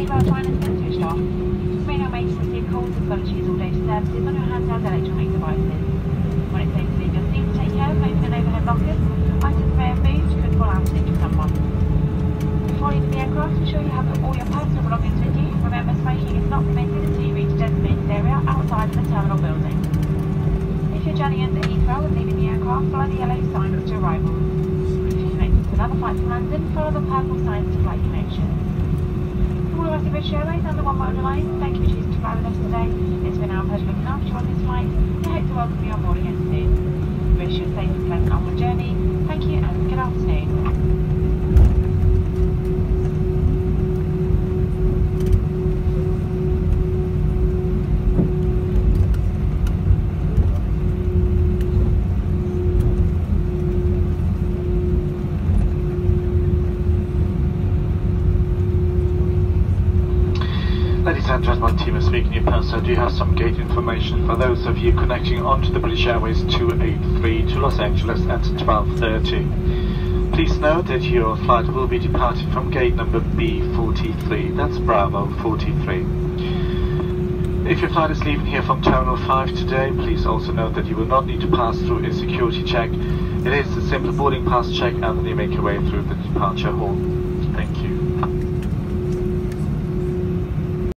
mobile phone has been switched off. We now may receive calls as well as use all data services on your handheld electronic devices. When it's safe to leave your seat, take care of open overhead lockers. Items may have moved, could fall out and injure someone. Before leaving the aircraft, ensure you have all your personal belongings with you. Remember, smoking is not permitted until you reach a designated area outside of the terminal building. If you're journeying into Heathrow and leaving the aircraft, follow the yellow sign up to arrival. If you're connected to another flight from London, follow the purple signs to flight connection. From all of us at British Airways and the One World Alliance, thank you for choosing to fly with us today. It's been our pleasure looking after you on this flight. We hope to welcome you on board again soon. We wish you a safe and pleasant onward journey. Thank you and good afternoon. Ladies and gentlemen, team is speaking in person. I do have some gate information for those of you connecting onto the British Airways 283 to Los Angeles at 12:30. Please note that your flight will be departing from gate number B43, that's Bravo 43. If your flight is leaving here from Terminal 5 today, please also note that you will not need to pass through a security check. It is a simple boarding pass check and then you make your way through the departure hall. Thank you.